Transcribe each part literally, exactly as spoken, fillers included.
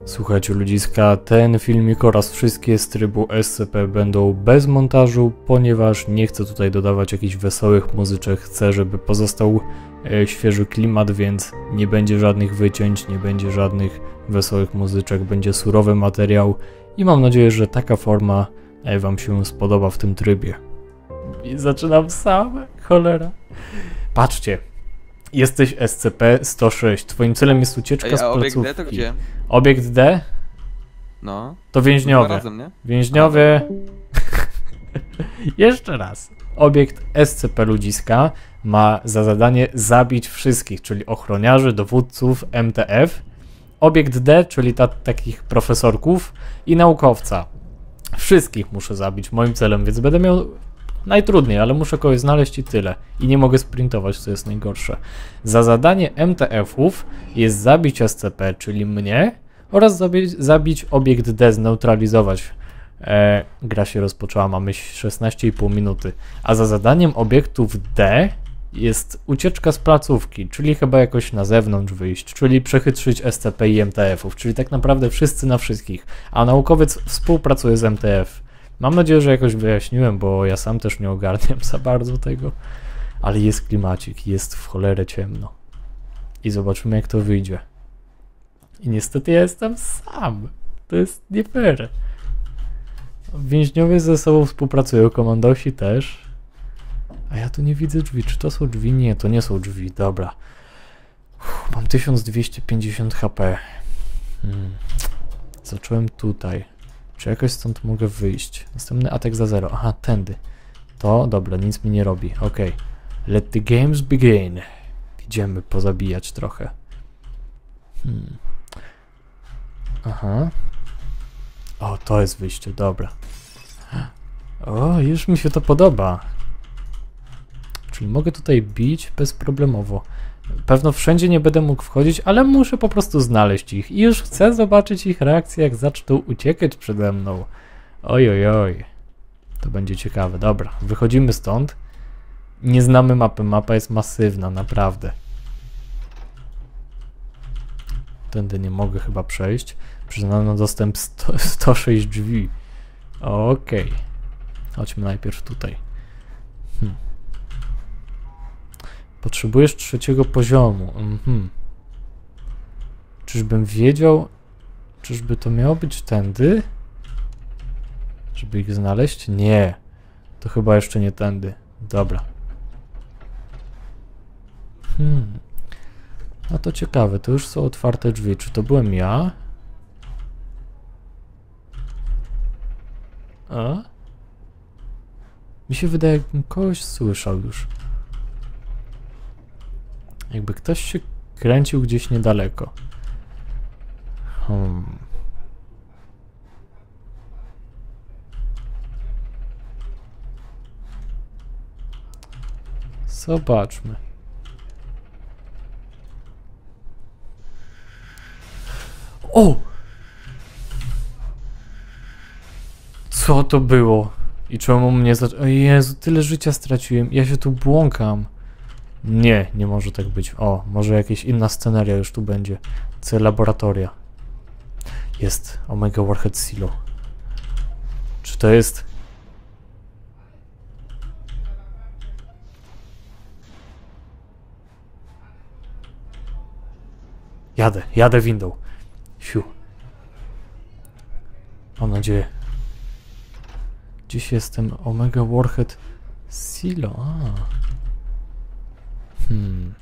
Słuchajcie ludziska, ten filmik oraz wszystkie z trybu S C P będą bez montażu, ponieważ nie chcę tutaj dodawać jakichś wesołych muzyczek, chcę, żeby pozostał e, świeży klimat, więc nie będzie żadnych wycięć, nie będzie żadnych wesołych muzyczek, będzie surowy materiał i mam nadzieję, że taka forma e, wam się spodoba w tym trybie. I zaczynam sam, cholera. Patrzcie, jesteś S C P sto sześć, twoim celem jest ucieczka Ej, z a obiekt placówki. D to gdzie? Obiekt D? No. To więźniowie. Dwa razem, nie? Więźniowie. Jeszcze raz. Obiekt S C P ludziska ma za zadanie zabić wszystkich, czyli ochroniarzy, dowódców, M T F. Obiekt D, czyli ta, takich profesorków i naukowca. Wszystkich muszę zabić moim celem, więc będę miał najtrudniej, ale muszę kogoś znaleźć i tyle. I nie mogę sprintować, co jest najgorsze. Za zadanie M T F-ów jest zabić S C P, czyli mnie, oraz zabić, zabić obiekt D, zneutralizować. E, gra się rozpoczęła, mamy szesnaście i pół minuty. A za zadaniem obiektów D jest ucieczka z placówki, czyli chyba jakoś na zewnątrz wyjść, czyli przechytrzyć S C P i M T F-ów, czyli tak naprawdę wszyscy na wszystkich. A naukowiec współpracuje z M T F. Mam nadzieję, że jakoś wyjaśniłem, bo ja sam też nie ogarniam za bardzo tego. Ale jest klimacik, jest w cholerę ciemno. I zobaczymy, jak to wyjdzie. I niestety ja jestem sam. To jest nie fair. Więźniowie ze sobą współpracują, komandosi też. A ja tu nie widzę drzwi. Czy to są drzwi? Nie, to nie są drzwi. Dobra. Uff, mam tysiąc dwieście pięćdziesiąt H P. Hmm. Zacząłem tutaj. Czy jakoś stąd mogę wyjść? Następny atak za zero. Aha, tędy. To, dobra, nic mi nie robi. Ok. Let the games begin. Idziemy pozabijać trochę. Hmm. Aha. O, to jest wyjście, dobra. O, już mi się to podoba. Czyli mogę tutaj bić bezproblemowo. Pewno wszędzie nie będę mógł wchodzić, ale muszę po prostu znaleźć ich. I już chcę zobaczyć ich reakcję, jak zaczną uciekać przede mną. Oj, oj, oj. To będzie ciekawe. Dobra, wychodzimy stąd. Nie znamy mapy. Mapa jest masywna, naprawdę. Tędy nie mogę chyba przejść. Przyznano dostęp sto, sto sześć drzwi. Okej. Okay. Chodźmy najpierw tutaj. Hm. Potrzebujesz trzeciego poziomu. Mhm. Czyżbym wiedział? Czyżby to miało być tędy? Żeby ich znaleźć? Nie. To chyba jeszcze nie tędy. Dobra. Hmm. No to ciekawe, to już są otwarte drzwi. Czy to byłem ja? A? Mi się wydaje, jakbym kogoś słyszał już. Jakby ktoś się kręcił gdzieś niedaleko. Hmm. Zobaczmy. O! Co to było? I czemu mnie zaczęło? O Jezu, tyle życia straciłem. Ja się tu błąkam. Nie, nie może tak być. O, może jakaś inna scenaria już tu będzie. C laboratoria. Jest Omega Warhead Silo. Czy to jest... Jadę, jadę windą. Siu. Mam nadzieję. Dziś jestem Omega Warhead Silo. A. Hmm.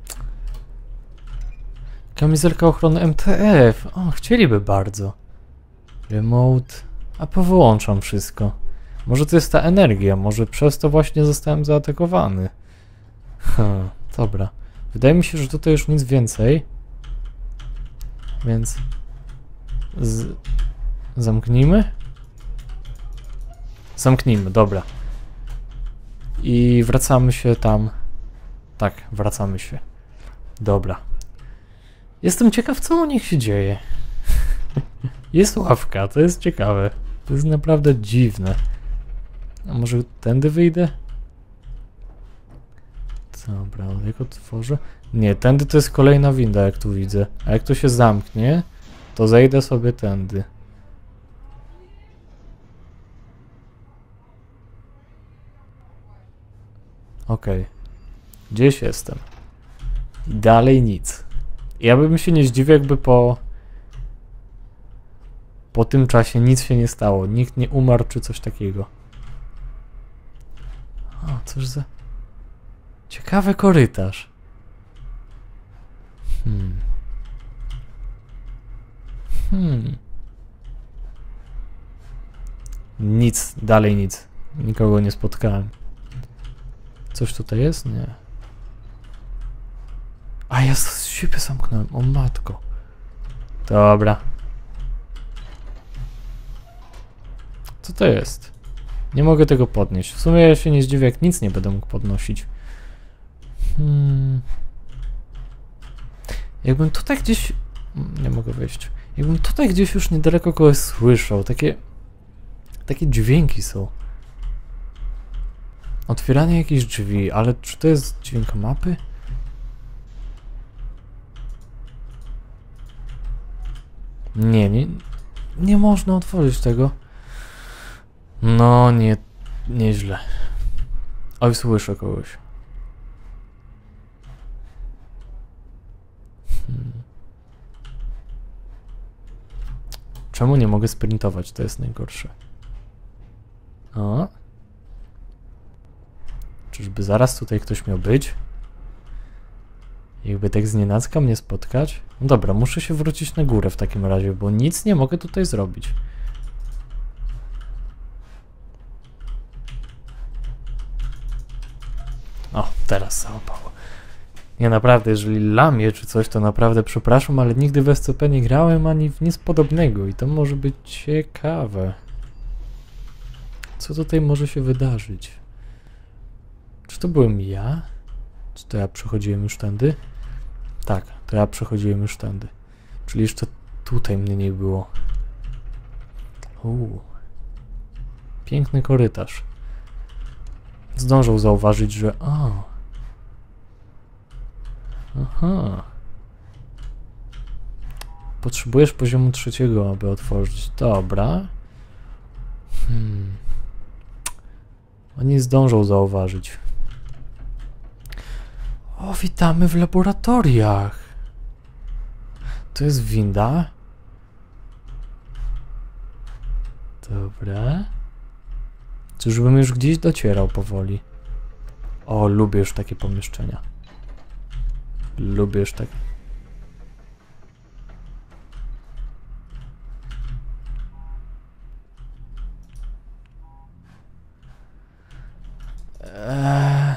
Kamizelka ochrony M T F. O, chcieliby bardzo. Remote. A powyłączam wszystko. Może to jest ta energia. Może przez to właśnie zostałem zaatakowany. Ha, dobra. Wydaje mi się, że tutaj już nic więcej. Więc... Z... Zamknijmy? Zamknijmy, dobra. I wracamy się tam. Tak, wracamy się. Dobra. Jestem ciekaw, co u nich się dzieje. Jest ławka, to jest ciekawe. To jest naprawdę dziwne. A może tędy wyjdę? Dobra, jak otworzę? Nie, tędy to jest kolejna winda, jak tu widzę. A jak to się zamknie, To zejdę sobie tędy. Okej. Okay. Gdzieś jestem. I dalej nic. Ja bym się nie zdziwił, jakby po... Po tym czasie nic się nie stało. Nikt nie umarł, czy coś takiego. O, cóż za... Ciekawy korytarz. Hmm. Hmm. Nic, dalej nic. Nikogo nie spotkałem. Coś tutaj jest? Nie. A ja z siebie zamknąłem. O matko. Dobra. Co to jest? Nie mogę tego podnieść. W sumie ja się nie zdziwię, jak nic nie będę mógł podnosić. Hmm. Jakbym tutaj gdzieś... Nie mogę wejść. Jakbym tutaj gdzieś już niedaleko kogoś słyszał. Takie... Takie dźwięki są. Otwieranie jakichś drzwi, ale czy to jest dźwięk mapy? Nie, nie... Nie można otworzyć tego. No, nie... Nieźle. Oj, słyszę kogoś. Hmm. Czemu nie mogę sprintować? To jest najgorsze. O. Czyżby zaraz tutaj ktoś miał być? Jakby tak znienacka mnie spotkać? No dobra, muszę się wrócić na górę w takim razie, bo nic nie mogę tutaj zrobić. O, teraz załapało. Nie, naprawdę, jeżeli lamię czy coś, to naprawdę przepraszam, ale nigdy w S C P nie grałem ani w nic podobnego i to może być ciekawe. Co tutaj może się wydarzyć? Czy to byłem ja? Czy to ja przechodziłem już tędy? Tak, to ja przechodziłem już tędy. Czyli jeszcze tutaj mnie nie było. Uuu. Piękny korytarz. Zdążył zauważyć, że... O. Aha. Potrzebujesz poziomu trzeciego, aby otworzyć. Dobra. Hmm. Oni zdążą zauważyć. O, witamy w laboratoriach. To jest winda. Dobra. Czyżbym już gdzieś docierał powoli. O, lubię już takie pomieszczenia. Lubię już tak. Eee...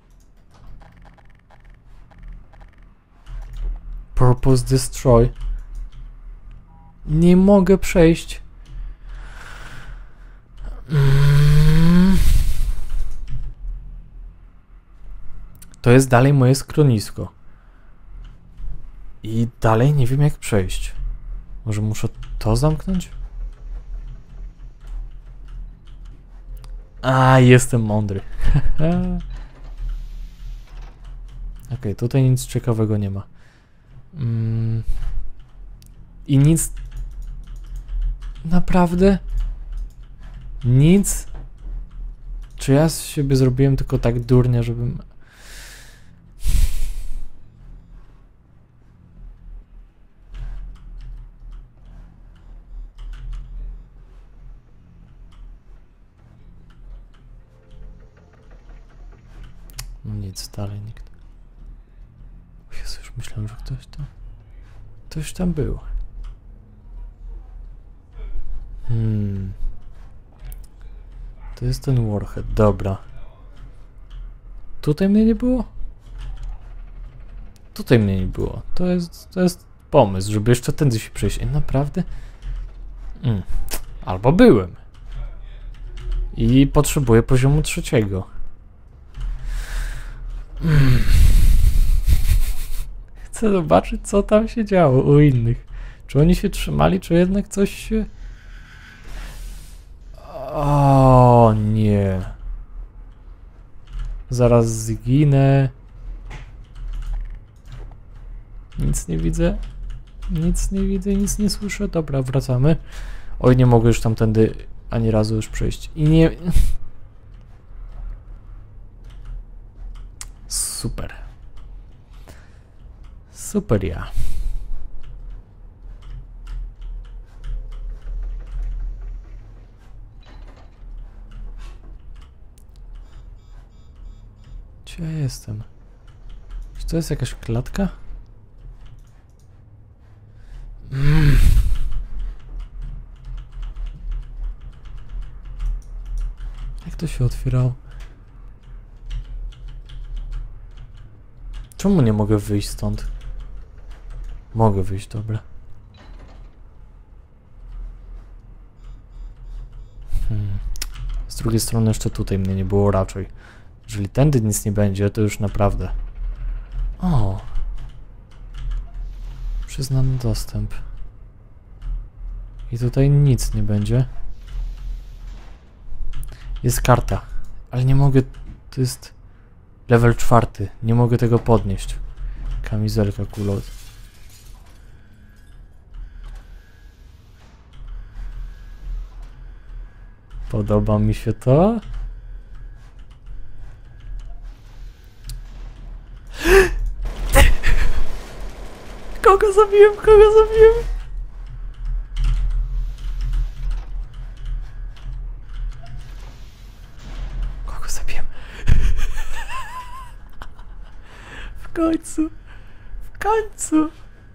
Purpose destroy. Nie mogę przejść. Mm. To jest dalej moje schronisko. I dalej nie wiem, jak przejść. Może muszę to zamknąć? A, jestem mądry. Okej, okay, tutaj nic ciekawego nie ma. Mm. I nic... Naprawdę? Nic? Czy ja z siebie zrobiłem tylko tak durnia, żebym... No nic, dalej nikt. O Jezu, już myślałem, że ktoś tam... Ktoś tam był. Hmm... To jest ten Warhead, dobra. Tutaj mnie nie było? Tutaj mnie nie było. To jest, to jest pomysł, żeby jeszcze tędy się przejść. E, naprawdę? Mm. Albo byłem. I potrzebuję poziomu trzeciego. Mm. Chcę zobaczyć, co tam się działo u innych. Czy oni się trzymali, czy jednak coś się... O nie. Zaraz zginę. Nic nie widzę. Nic nie widzę, nic nie słyszę. Dobra, wracamy. Oj, nie mogę już tamtędy ani razu już przejść. I nie... Super. Super ja. Gdzie ja jestem? Czy to jest jakaś klatka? Mm. Jak to się otwierało? Czemu nie mogę wyjść stąd? Mogę wyjść, dobra. Hmm. Z drugiej strony jeszcze tutaj mnie nie było raczej. Jeżeli tędy nic nie będzie, to już naprawdę... O! Przyznany dostęp. I tutaj nic nie będzie. Jest karta, ale nie mogę... To jest level czwarty. Nie mogę tego podnieść. Kamizelka kulot. Podoba mi się to. Kogo zabiłem? Kogo zabiłem? Kogo zabiłem? W końcu. W końcu.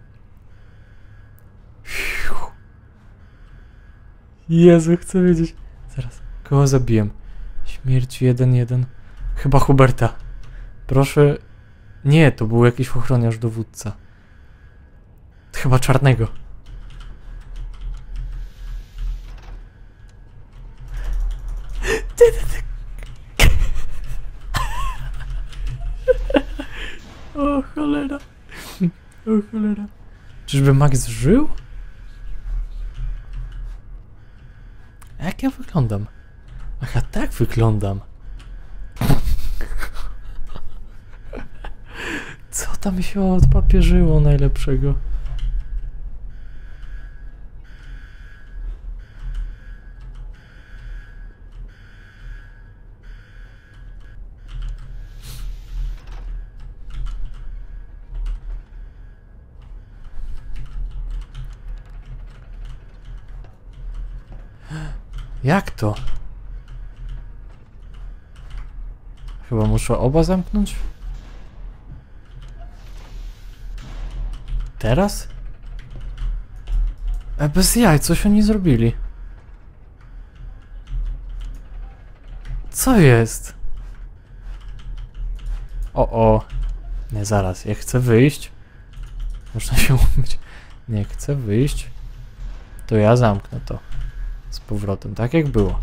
Jezu, chcę wiedzieć. Zaraz. Kogo zabiłem? Śmierć jeden jeden. Chyba Huberta. Proszę. Nie, to był jakiś ochroniarz dowódca. Chyba czarnego. Ty, ty, ty. O cholera. O cholera. Czyżby Max żył? A jak ja wyglądam? Aha, tak wyglądam. Co tam się odpapierzyło najlepszego? Jak to? Chyba muszę oba zamknąć? Teraz? E, bez jaj, coś oni zrobili. Co jest? O, o. Nie, zaraz, ja chcę wyjść. Można się umyć. Nie chcę wyjść. To ja zamknę to. Z powrotem, tak jak było.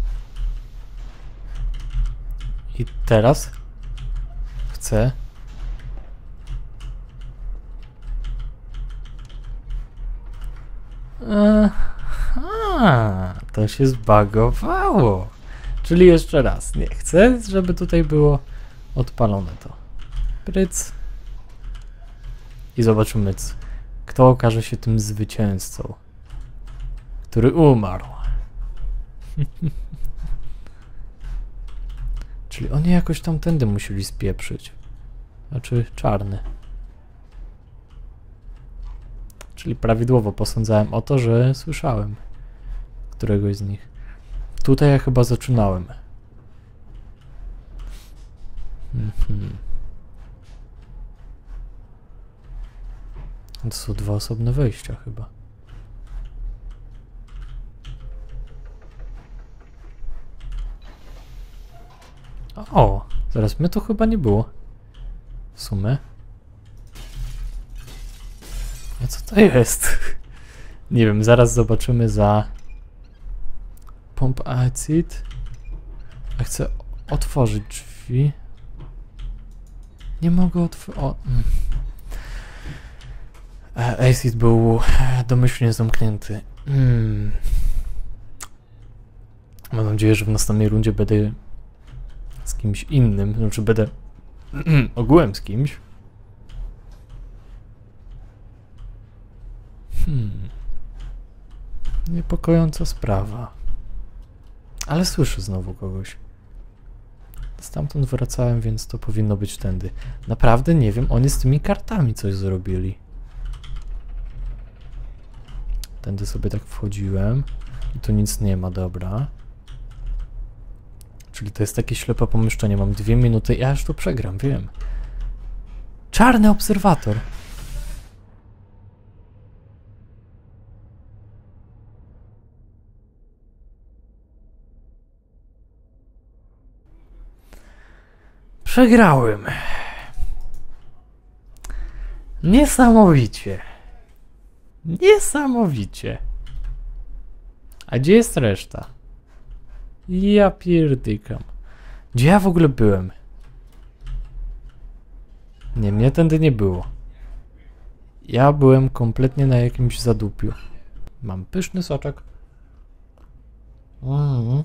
I teraz chcę. Aha, to się zbagowało. Czyli jeszcze raz, nie chcę, żeby tutaj było odpalone to. Pryc. I zobaczymy, kto okaże się tym zwycięzcą, który umarł. Czyli oni jakoś tamtędy musieli spieprzyć. Znaczy czarny. Czyli prawidłowo posądzałem o to, że słyszałem któregoś z nich. Tutaj ja chyba zaczynałem. Mhm. To są dwa osobne wejścia chyba. O, zaraz mnie to chyba nie było. W sumie. A co to jest? Nie wiem, zaraz zobaczymy za Pump Acid. A chcę otworzyć drzwi. Nie mogę otworzyć. Mm. Acid był domyślnie zamknięty. Mm. Mam nadzieję, że w następnej rundzie będę z kimś innym, znaczy będę ogółem z kimś. Hmm. Niepokojąca sprawa. Ale słyszę znowu kogoś. Stamtąd wracałem, więc to powinno być tędy. Naprawdę nie wiem, oni z tymi kartami coś zrobili. Tędy sobie tak wchodziłem. I tu nic nie ma, dobra. Czyli to jest takie ślepe pomieszczenie. Mam dwie minuty, ja już tu przegram, wiem. Czarny obserwator. Przegrałem. Niesamowicie. Niesamowicie. A gdzie jest reszta? Ja pierdykam. Gdzie ja w ogóle byłem? Nie, mnie tędy nie było. Ja byłem kompletnie na jakimś zadupiu. Mam pyszny soczek. Mm.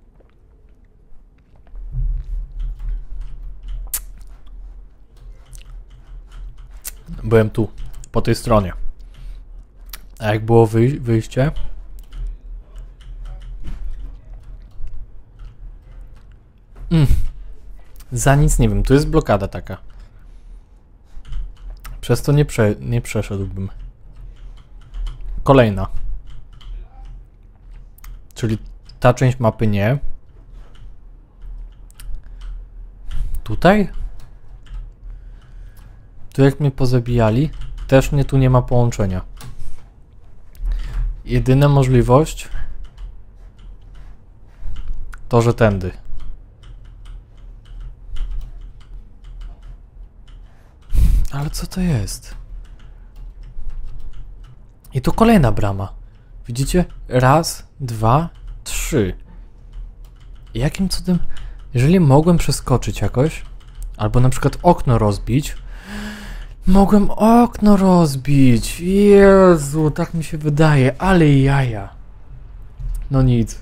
Byłem tu, po tej stronie. A jak było wyj wyjście? Mm. Za nic nie wiem, tu jest blokada taka. Przez to nie, prze nie przeszedłbym. Kolejna. Czyli ta część mapy nie. Tutaj? Tu jak mnie pozabijali, też mnie tu nie ma połączenia. Jedyna możliwość to, że tędy. Ale co to jest? I tu kolejna brama. Widzicie? Raz, dwa, trzy. Jakim cudem... Jeżeli mogłem przeskoczyć jakoś, albo na przykład okno rozbić, mogłem okno rozbić. Jezu, tak mi się wydaje, ale jaja. No nic.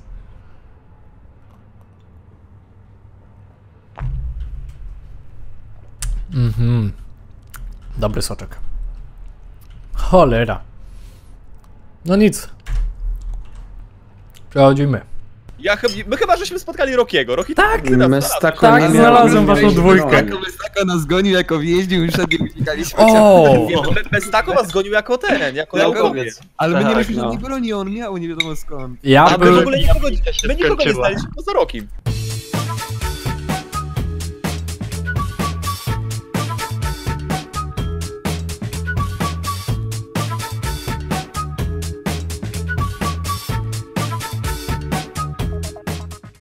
Mhm. Dobry soczek. Cholera. No nic. Przechodzimy. Ja chyba, my chyba żeśmy spotkali Rockiego. Rocky Tak, My z taką Tak, nie znalazłem miałem- waszą dwójkę. Jako Mestako nas gonił, jako wjeździł i szedł i uciekaliśmy. O! Mestako was zgonił jako ten, jako Jako- naukowiec. Ale my nie Tak, mieliśmy no. żadnej broni, on miał, nie wiadomo skąd. Ja A my w byłem... ogóle nikogo, się my nikogo nie skończyła. znaliśmy poza Rockim.